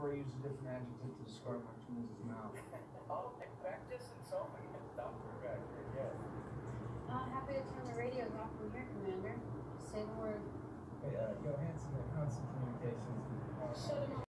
prefer to use a different adjective to describe Martinez's mouth. Oh, practice insulting the doctor back here, yes. Happy to turn the radios off from here, Commander. Say the word. Hey, Johansson at Constant Communications. Shut him off.